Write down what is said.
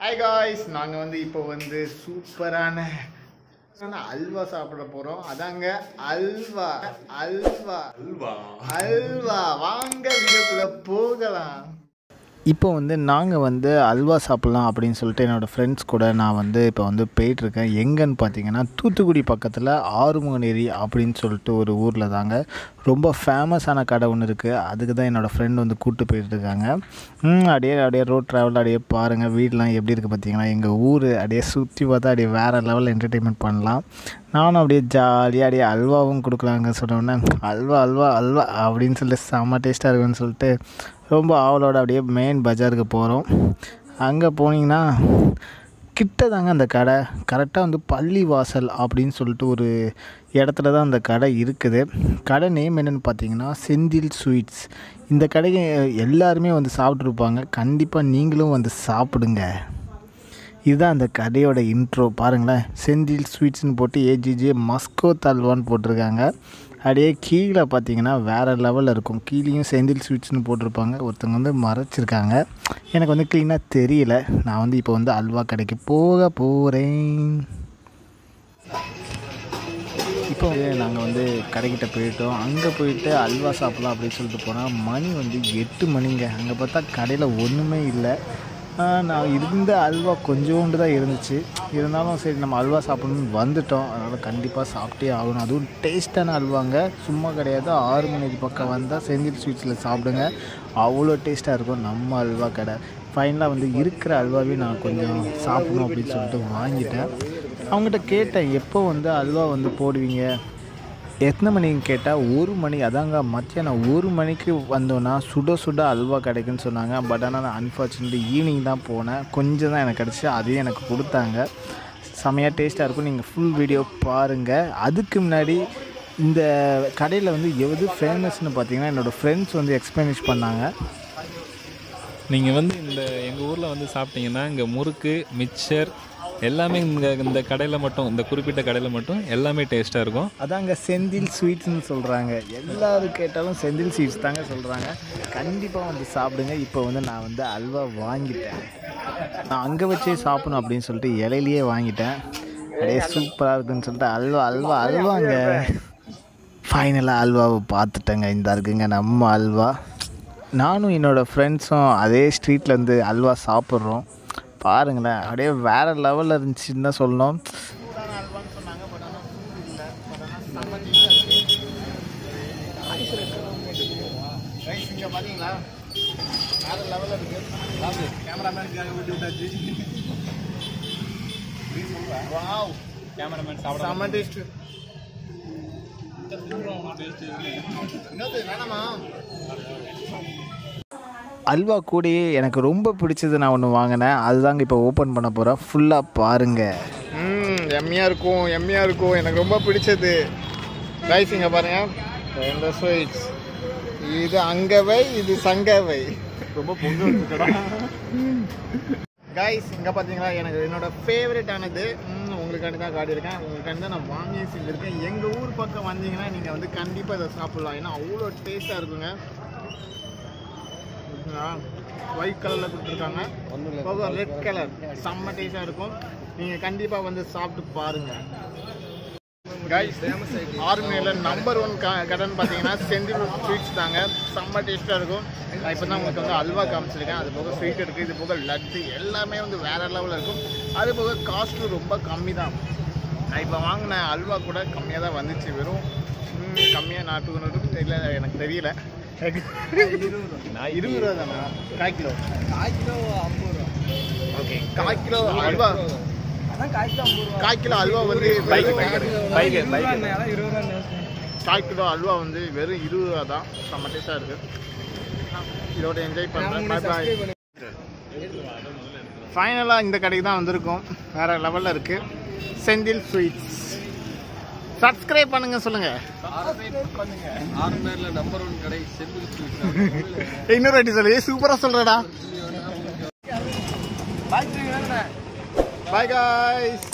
Hi guys, நாங்க வந்து இப்போ வந்து சூப்பரான அல்வா சாப்பிட போறோம். அதாங்க அல்வா அல்வா அல்வா அல்வா. வாங்க வீடியோக்குள்ள போகலாம். இப்போ வந்து நாங்கள் வந்து அல்வா சாப்பிட்லாம் அப்படின்னு சொல்லிட்டு என்னோடய ஃப்ரெண்ட்ஸ் கூட நான் வந்து இப்போ வந்து போயிட்டுருக்கேன். எங்கன்னு பார்த்தீங்கன்னா தூத்துக்குடி பக்கத்தில் ஆறுமுகநேரி அப்படின்னு சொல்லிட்டு ஒரு ஊரில் தாங்க ரொம்ப ஃபேமஸான கடை ஒன்று இருக்குது. அதுக்கு தான் என்னோடய ஃப்ரெண்ட் வந்து கூப்பிட்டு போயிட்டுருக்காங்க. அப்படியே ரோட் ட்ராவல் அப்படியே பாருங்கள், வீடெலாம் எப்படி இருக்குது பார்த்தீங்கன்னா. எங்கள் ஊர் அப்படியே சுற்றி பார்த்தா அப்படியே வேறு லெவலில் என்டர்டெயின்மெண்ட் பண்ணலாம். நானும் அப்படியே ஜாலியாக அப்படியே அல்வாவும் கொடுக்கலாங்க. சொன்னோன்னே அல்வா அல்வா அல்வா அப்படின்னு சொல்லிட்டு செம்ம டேஸ்ட்டாக இருக்குன்னு சொல்லிட்டு ரொம்ப ஆவலோடு அப்படியே மெயின் பஜாருக்கு போகிறோம். அங்கே போனீங்கன்னா கிட்ட தாங்க அந்த கடை. கரெக்டாக வந்து பள்ளிவாசல் அப்படின்னு சொல்லிட்டு ஒரு இடத்துல தான் அந்த கடை இருக்குது. கடை நேம் என்னென்னு பார்த்தீங்கன்னா செந்தில் ஸ்வீட்ஸ். இந்த கடைக்கு எல்லாருமே வந்து சாப்பிட்ருப்பாங்க. கண்டிப்பாக நீங்களும் வந்து சாப்பிடுங்க. இதுதான் அந்த கடையோட இன்ட்ரோ. பாருங்களேன், செந்தில் ஸ்வீட்ஸ்னு போட்டு ஏஜிஜே மஸ்கோ தல்வான்னு போட்டிருக்காங்க. அப்படியே கீழே பார்த்தீங்கன்னா வேறு லெவலில் இருக்கும். கீழேயும் செந்தில் ஸ்வீட்ஸ்னு போட்டிருப்பாங்க. ஒருத்தவங்க வந்து மறைச்சிருக்காங்க, எனக்கு வந்து க்ளீனாக தெரியல. நான் வந்து இப்போ வந்து அல்வா கடைக்கு போக போகிறேன். இப்போ வந்து நாங்கள் வந்து கடைக்கிட்ட போயிட்டோம். அங்கே போயிட்டு அல்வா சாப்பிட்லாம் அப்படின்னு சொல்லிட்டு போனால் மணி வந்து 8 மணிங்க. அங்கே பார்த்தா கடையில் ஒன்றுமே இல்லை. நான் இருந்த அல்வா கொஞ்சோண்டு தான் இருந்துச்சு. இருந்தாலும் சரி நம்ம அல்வா சாப்பிடணும்னு வந்துட்டோம். அதனால் கண்டிப்பாக சாப்பிட்டே ஆகணும். அதுவும் டேஸ்ட்டான அல்வாங்க, சும்மா கிடையாது. 6 மணிக்கு பக்கம் வந்தால் செந்தில் ஸ்வீட்ஸில் சாப்பிடுங்க, அவ்வளோ டேஸ்ட்டாக இருக்கும் நம்ம அல்வா கடை. ஃபைனலாக வந்து இருக்கிற அல்வாவே நான் கொஞ்சம் சாப்பிடணும் அப்படின்னு சொல்லிட்டு வாங்கிட்டேன். அவங்ககிட்ட கேட்டேன், எப்போ வந்து அல்வா வந்து போடுவீங்க, எத்தனை மணின்னு கேட்டால் 1 மணி. அதாங்க மத்தியானம் 1 மணிக்கு வந்தோன்னா சுட சுட அல்வா கிடைக்குன்னு சொன்னாங்க. பட் ஆனால் நான் அன்ஃபார்ச்சுனேட்லி ஈவினிங் தான் போனேன். கொஞ்சம் தான் எனக்கு கிடச்சி, அதையும் எனக்கு கொடுத்தாங்க. செமையாக டேஸ்ட்டாக இருக்கும். நீங்கள் ஃபுல் வீடியோ பாருங்கள். அதுக்கு முன்னாடி இந்த கடையில் வந்து எது ஃபேமஸ்னு பார்த்தீங்கன்னா என்னோடய ஃப்ரெண்ட்ஸ் வந்து எக்ஸ்பிளைன் பண்ணாங்க. நீங்கள் வந்து எங்கள் ஊரில் வந்து சாப்பிட்டீங்கன்னா இங்கே முறுக்கு, மிக்சர் எல்லாமே இந்த கடையில் மட்டும், இந்த குறிப்பிட்ட கடையில் மட்டும் எல்லாமே டேஸ்ட்டாக இருக்கும். அதாங்க செந்தில் ஸ்வீட்ஸ்னு சொல்கிறாங்க. எல்லோரும் கேட்டாலும் செந்தில் ஸ்வீட்ஸ் தாங்க சொல்கிறாங்க. கண்டிப்பாக வந்து சாப்பிடுங்க. இப்போ வந்து நான் வந்து அல்வா வாங்கிட்டேன். நான் அங்கே வச்சே சாப்பிடணும் அப்படின்னு சொல்லிட்டு இலையிலேயே வாங்கிட்டேன். அப்படியே சூப்பராக இருக்குதுன்னு சொல்லிட்டு அல்வா அல்வா அல்வாங்க. ஃபைனலாக அல்வாவை பார்த்துட்டேங்க. இந்த இருக்குங்க நம்ம அல்வா. நானும் என்னோடய ஃப்ரெண்ட்ஸும் அதே ஸ்ட்ரீட்லேருந்து அல்வா சாப்பிட்றோம். பாருங்களேன், அப்படியே வேறு லெவலில் இருந்துச்சுன்னு தான் சொல்லணும். பார்த்தீங்களா, வேறு லெவலில் இருக்குது. கேமராமேன் சாப்பிட டேஸ்ட் வேணாமா. அல்வா கூடயே எனக்கு ரொம்ப பிடிச்சது நான் ஒன்று வாங்கினேன். அதுதாங்க இப்போ ஓப்பன் பண்ண போகிறேன். ஃபுல்லாக பாருங்கள். எம்மியாக இருக்கும், எம்மியாக இருக்கும். எனக்கு ரொம்ப பிடிச்சது ரைஸ். இங்கே பாருங்கள், 2 ஸ்வீட்ஸ். இது அங்கவை, இது சங்கவை. ரொம்ப பொங்கல் கைஸ். இங்கே பார்த்தீங்களா, எனக்கு என்னோடய ஃபேவரட்டானது உங்களுக்காண்டி தான் காட்டியிருக்கேன். உங்களுக்காண்டி தான் நான் வாங்கி செஞ்சுருக்கேன். எங்கள் ஊர் பக்கம் வந்தீங்கன்னா நீங்கள் வந்து கண்டிப்பாக இதை சாப்பிட்லாம். ஏன்னா அவ்வளோ டேஸ்ட்டாக இருக்குங்க. ஒயிட் கலரில் கொடுத்துருக்காங்க, ரெட் கலர், செம்ம டேஸ்டாக இருக்கும். நீங்கள் கண்டிப்பாக வந்து சாப்பிட்டு பாருங்கள் கைஸ். ஆறுமுகநேரியில் நம்பர் 1 கடைன்னு பார்த்தீங்கன்னா செந்தில் ஸ்வீட்ஸ் தாங்க. செம்ம டேஸ்ட்டாக இருக்கும். நான் இப்போ தான் உங்களுக்கு வந்து அல்வா காமிச்சிருக்கேன். அது போக ஸ்வீட் இருக்குது, இது போக லட்டு, எல்லாமே வந்து வேறு லெவலில் இருக்கும். அது போக காஸ்ட்டும் ரொம்ப கம்மி தான். நான் இப்போ வாங்கின அல்வா கூட கம்மியாக தான் வந்துச்சு. வெறும் கம்மியாக 200 ரூபீஸ் இல்லை, எனக்கு தெரியல. 20 ரூபா தானே 1/4 கிலோ? 50 ரூபா. Okay, 1/4 kilo halwa. 1/4 kilo halwa வந்து 1/4 கிலோ அல்வா வந்து வெறும் 20 ரூபா தான். செம்ம டேஸ்டாக இருக்குது. இதோட என்ஜாய் பண்ணுறேன். பாய் பாய். ஃபைனலாக இந்த கடைக்கு தான் வந்திருக்கோம். வேறு லெவலில் இருக்குது செந்தில் ஸ்வீட்ஸ். சப்ஸ்கிரைப் பண்ணுங்க, சொல்லுங்க. ஆறுமுகநேரில நம்பர் 1 கடை செந்தில் ஸ்வீட்ஸ். இன்னொரு வாட்டி சொல்லு, சூப்பரா சொல்றடா. பாய் गाइस.